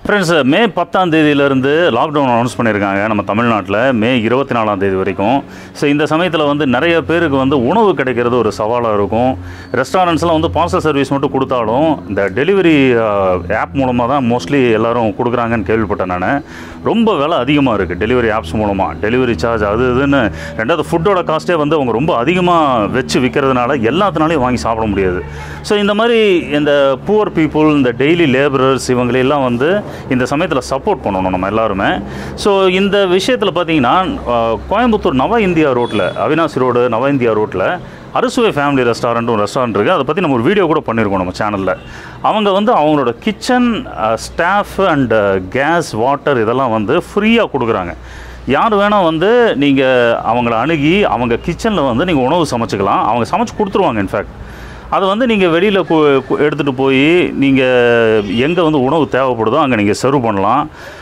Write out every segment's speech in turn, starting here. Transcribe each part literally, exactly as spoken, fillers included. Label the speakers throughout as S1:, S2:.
S1: Friends, மே பத்தாம் தேதியிலேருந்து lockdown announce பண்ணியிருக்காங்க நம்ம தமிழ்நாட்டில் மே இருபத்தி நாலாம் தேதி வரைக்கும். ஸோ இந்த சமயத்தில் வந்து நிறைய பேருக்கு வந்து உணவு கிடைக்கிறது ஒரு சவாலாக இருக்கும். ரெஸ்டாரண்ட்ஸ்லாம் வந்து பார்சல் சர்வீஸ் மட்டும் கொடுத்தாலும் இந்த டெலிவரி ஆப் மூலமாக தான் மோஸ்ட்லி எல்லோரும் கொடுக்குறாங்கன்னு கேள்விப்பட்டேன் நான். ரொம்ப விலை அதிகமாக இருக்குது டெலிவரி ஆப்ஸ் மூலமாக. டெலிவரி சார்ஜ் அது இதுன்னு, ரெண்டாவது ஃபுட்டோட காஸ்ட்டே வந்து அவங்க ரொம்ப அதிகமாக வச்சு விற்கிறதுனால எல்லாத்தினாலையும் வாங்கி சாப்பிட முடியாது. ஸோ இந்த மாதிரி இந்த புவர் பீப்புள், இந்த டெய்லி லேபரர்ஸ், இவங்களெல்லாம் வந்து இந்த சமயத்தில் சப்போர்ட் பண்ணணும் நம்ம எல்லாருமே. ஸோ இந்த விஷயத்தில் பார்த்தீங்கன்னா கோயம்புத்தூர் நவ இந்தியா ரோட்டில், அவினாசி ரோடு நவ இந்தியா ரோட்டில் அருசுவை ஃபேமிலி ரெஸ்டாரண்ட் ஒரு ரெஸ்டாரண்ட் இருக்குது. அதை பற்றி நம்ம ஒரு வீடியோ கூட பண்ணியிருக்கோம் நம்ம சேனலில். அவங்க வந்து அவங்களோட kitchen staff and gas, water இதெல்லாம் வந்து ஃப்ரீயாக கொடுக்குறாங்க. யார் வேணால் வந்து நீங்கள் அவங்கள அணுகி அவங்க கிச்சனில் வந்து நீங்கள் உணவு சமைச்சிக்கலாம். அவங்க சமைச்சு கொடுத்துருவாங்க. இன்ஃபேக்ட் அதை வந்து நீங்கள் வெளியில் எடுத்துகிட்டு போய் நீங்கள் எங்கே வந்து உணவு தேவைப்படுதோ அங்கே நீங்கள் சர்வ் பண்ணலாம்.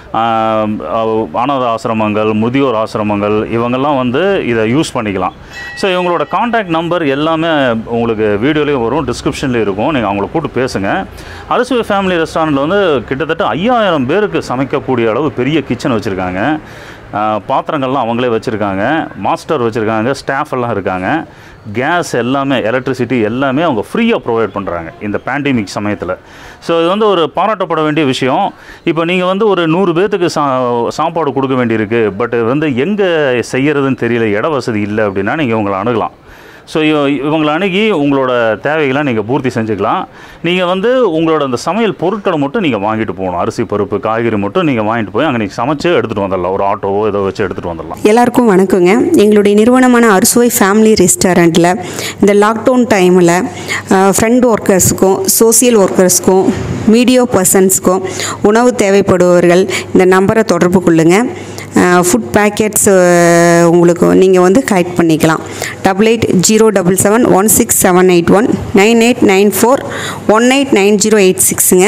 S1: அனாத ஆசிரமங்கள், முதியோர் ஆசிரமங்கள், இவங்கெல்லாம் வந்து இதை யூஸ் பண்ணிக்கலாம். ஸோ இவங்களோட கான்டாக்ட் நம்பர் எல்லாமே உங்களுக்கு வீடியோலேயும் வரும், டிஸ்கிரிப்ஷன்லேயும் இருக்கும். நீங்கள் அவங்கள கூப்பிட்டு பேசுங்க. அருசுவை ஃபேமிலி ரெஸ்டாரண்ட்டில் வந்து கிட்டத்தட்ட ஐயாயிரம் பேருக்கு சமைக்கக்கூடிய அளவு பெரிய கிச்சன் வச்சுருக்காங்க. பாத்திரங்கள்லாம் அவங்களே வச்சுருக்காங்க, மாஸ்டர் வச்சுருக்காங்க, ஸ்டாஃப் எல்லாம் இருக்காங்க. கேஸ் எல்லாமே, எலக்ட்ரிசிட்டி எல்லாமே அவங்க ஃப்ரீயாக ப்ரொவைட் பண்ணுறாங்க இந்த பேண்டமிக் சமயத்தில். ஸோ இது வந்து ஒரு பாராட்டப்பட வேண்டிய விஷயம். இப்போ நீங்கள் வந்து ஒரு நூறு பேர்த்துக்கு சா சாப்பாடு கொடுக்க வேண்டியிருக்கு, பட் வந்து எங்கே செய்கிறதுன்னு தெரியல, இட வசதி இல்லை அப்படின்னா நீங்கள் இவங்களை அணுகலாம். ஸோ இவங்களை அணுகி உங்களோட தேவைகளை நீங்கள் பூர்த்தி செஞ்சுக்கலாம். நீங்கள் வந்து உங்களோட அந்த சமையல் பொருட்களை மட்டும் நீங்கள் வாங்கிட்டு போகணும். அரிசி, பருப்பு, காய்கறி மட்டும் நீங்கள் வாங்கிட்டு போய் அங்கே நீங்கள் சமைச்சு எடுத்துகிட்டு வந்துடலாம். ஒரு ஆட்டோவோ ஏதோ வச்சு எடுத்துகிட்டு வந்துடலாம்.
S2: எல்லாருக்கும் வணக்கங்க. எங்களுடைய நிறுவனமான அருசுவை ஃபேமிலி ரெஸ்டாரண்ட்டில் இந்த லாக்டவுன் டைமில் ஃப்ரண்ட் ஒர்க்கர்ஸுக்கும், சோசியல் ஒர்க்கர்ஸுக்கும், மீடியா பர்சன்ஸுக்கும் உணவு தேவைப்படுபவர்கள் இந்த நம்பரை தொடர்பு கொள்ளுங்கள். ஃபுட் பேக்கெட்ஸ் உங்களுக்கு நீங்கள் வந்து கலெக்ட் பண்ணிக்கலாம். Double eight zero double seven one six seven eight one nine eight nine four one eight nine zero eight சிக்ஸுங்க.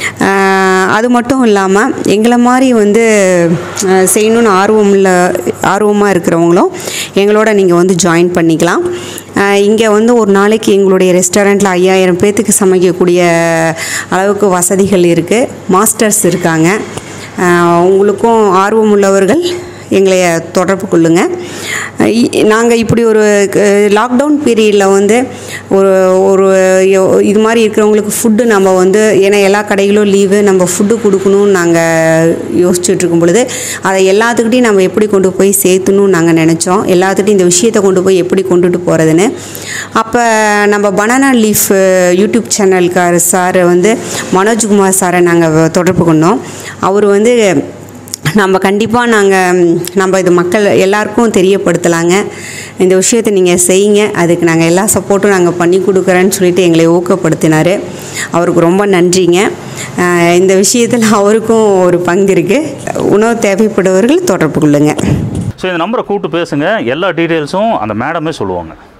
S2: அது மட்டும் இல்லாமல் எங்களை மாதிரி வந்து செய்யணுன்னு ஆர்வம் இல்லை ஆர்வமாக இருக்கிறவங்களும் எங்களோட நீங்கள் வந்து ஜாயின் பண்ணிக்கலாம். இங்கே வந்து ஒரு நாளைக்கு எங்களுடைய ரெஸ்டாரண்ட்டில் ஐயாயிரம் பேர்த்துக்கு சமைக்கக்கூடிய அளவுக்கு வசதிகள் இருக்குது. மாஸ்டர்ஸ் இருக்காங்க. உங்களுக்கும் ஆர்வம் உள்ளவர்கள் எங்களை தொடர்பு கொள்ளுங்கள். நாங்கள் இப்படி ஒரு லாக்டவுன் பீரியடில் வந்து ஒரு ஒரு இது மாதிரி இருக்கிறவங்களுக்கு ஃபுட்டு நம்ம வந்து, ஏன்னா எல்லா கடைகளும் லீவு, நம்ம ஃபுட்டு கொடுக்கணும்னு நாங்கள் யோசிச்சுட்ருக்கும் பொழுது அதை எல்லாத்துக்கிட்டையும் நம்ம எப்படி கொண்டு போய் சேர்த்துணும்னு நாங்கள் நினச்சோம். எல்லாத்துக்கிட்டையும் இந்த விஷயத்தை கொண்டு போய் எப்படி கொண்டுட்டு போகிறதுன்னு. அப்போ நம்ம பனானா லீஃப் யூடியூப் சேனலுக்கார் சார் வந்து மனோஜ்குமார் சாரை நாங்கள் தொடர்பு கொண்டோம். அவர் வந்து நம்ம கண்டிப்பாக நாங்கள் நம்ம இது மக்கள் எல்லாருக்கும் தெரியப்படுத்தலாங்க, இந்த விஷயத்தை நீங்கள் செய்யுங்க, அதுக்கு நாங்கள் எல்லா சப்போர்ட்டும் நாங்கள் பண்ணி கொடுக்குறேன்னு சொல்லிட்டு எங்களை ஊக்கப்படுத்தினார். அவருக்கு ரொம்ப நன்றிங்க. இந்த விஷயத்தில் அவருக்கும் ஒரு பங்கு இருக்குது. உணவு தேவைப்படுபவர்கள் தொடர்பு கொள்ளுங்கள்.
S1: ஸோ இந்த நம்பரை கூப்பிட்டு பேசுங்க. எல்லா டீட்டெயில்ஸும் அந்த மேடமே சொல்லுவாங்க.